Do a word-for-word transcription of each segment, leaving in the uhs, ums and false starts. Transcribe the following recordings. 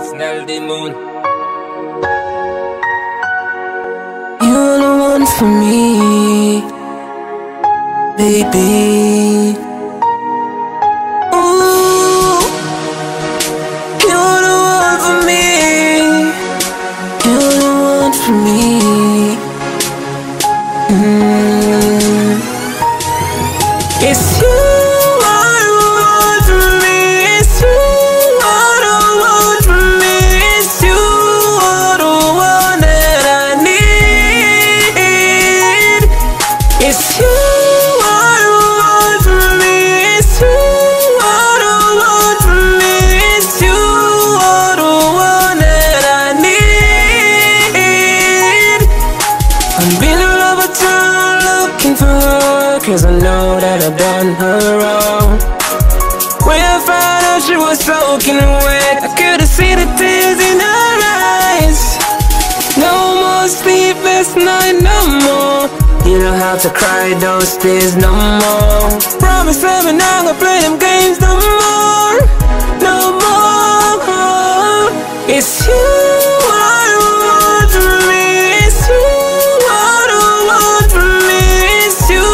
It's Nell the moon. You're the one for me, baby. Ooh, you're the one for me. You're the one for me. Mm. It's you. Cause I know that I've done her wrong. When I found out she was soaking wet, I could've seen the tears in her eyes. No more sleepless night, no more. You don't have to cry those tears no more. Promise I'm not gonna play them games no more. No more. It's you I want for me. It's you I don't want for me. It's you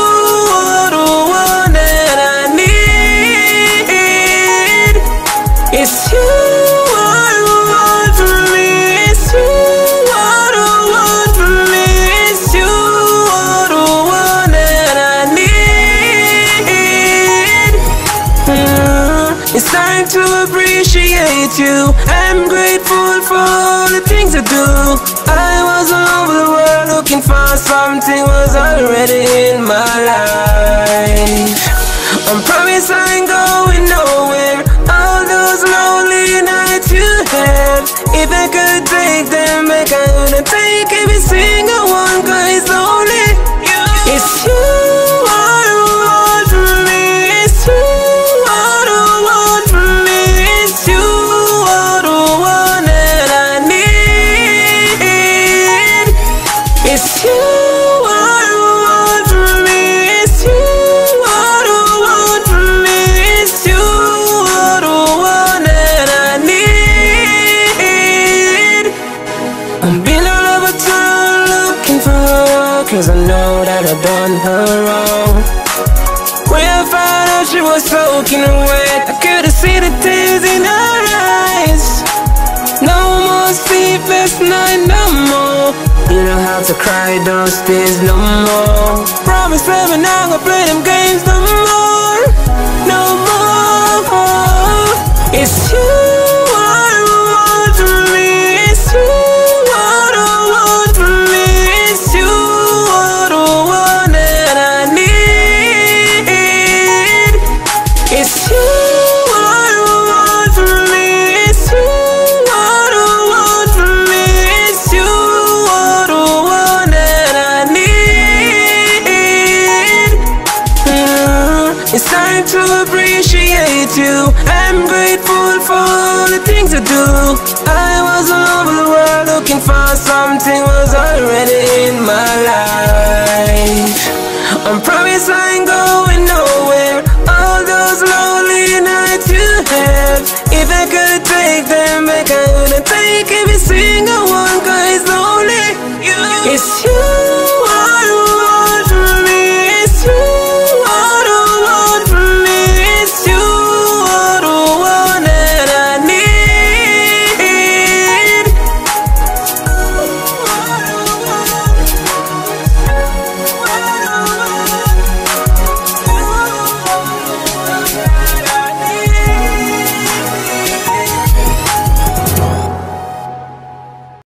It's you I want for me. It's you I don't want for me. It's you the one that I need. mm. It's time to appreciate you. I'm grateful for all the things I do. I was all over the world looking for something was already in my life. I promise I ain't going nowhere. All those lonely nights you have, if I could take them back, I wouldn't take every single one, cause it's lonely. It's you I want for me. It's you I don't want for me. It's you the one that I need. It's you I want for me. It's you I don't want for me. It's you the one that I need. I've been all over town looking for her, cause I know that I've done her wrong. When I found out she was soaking wet, I could've seen the tears in her eyes. No more sleepless night, no more. You don't have to cry those tears no more. Promise that I'm not gonna play them games no more. No more. It's you I want for me. It's you I don't want for me. It's you the one that I need. It's you I want for me. It's you I don't want for me. It's you the one that I need. mm. It's time to appreciate you. I'm grateful for all the things I do. I was all over the world looking for something was already in my life. I'm proud